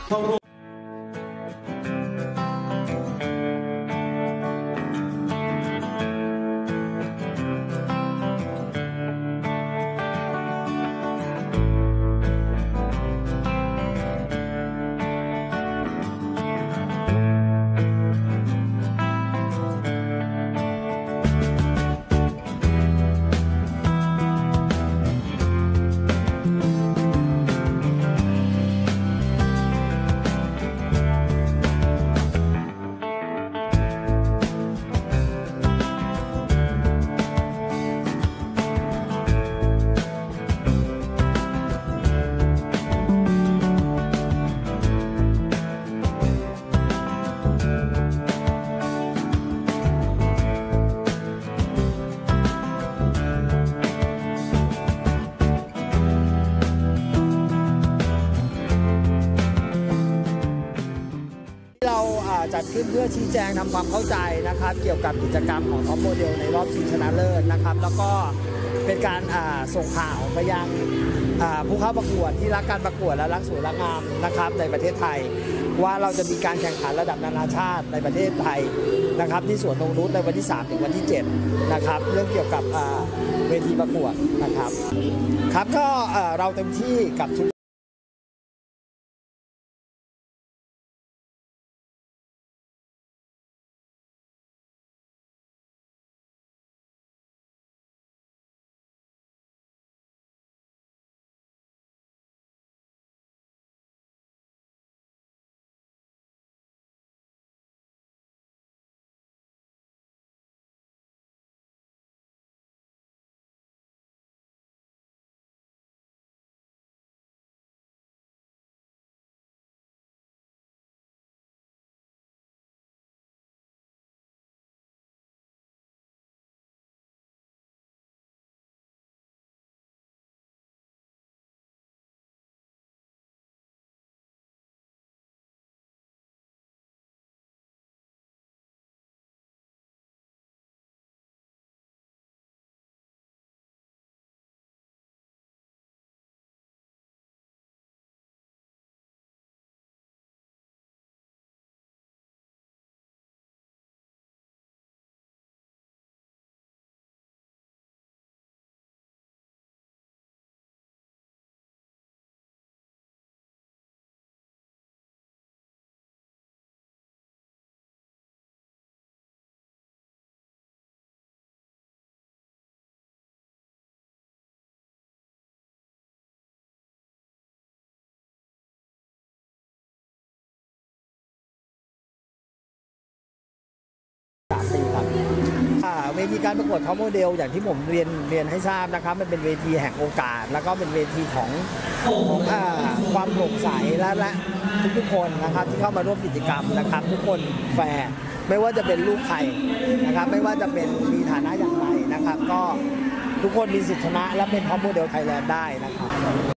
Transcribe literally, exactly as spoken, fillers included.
เข้าร่วมจัดขึ้นเพื่อชี้แจงทำความเข้าใจนะครับเกี่ยวกับกิจกรรมของท็อปโมเดลในรอบชิงชนะเลิศนะครับแล้วก็เป็นการส่งข่าวไปยังผู้เข้าประกวดที่รักการประกวดและรักสวยรักงามนะครับในประเทศไทยว่าเราจะมีการแข่งขันระดับนานาชาติในประเทศไทยนะครับที่สวนนงนุชในวันที่สามถึงวันที่เจ็ดนะครับเรื่องเกี่ยวกับเวทีประกวดนะครับครับก็เราเต็มที่กับทุกเวทีการประกวดท็อปโมเดลอย่างที่ผมเรียนเรียนให้ทราบนะครับมันเป็นเวทีแห่งโอกาสแล้วก็เป็นเวทีของของความโปร่งใสและและทุกๆคนนะครับที่เข้ามาร่วมกิจกรรมนะครับทุกคนแฟร์ไม่ว่าจะเป็นลูกใครนะครับไม่ว่าจะเป็นมีฐานะอย่างไรนะครับก็ทุกคนมีสิทธิชนะและเป็นท็อปโมเดลไทยแลนด์ได้นะครับ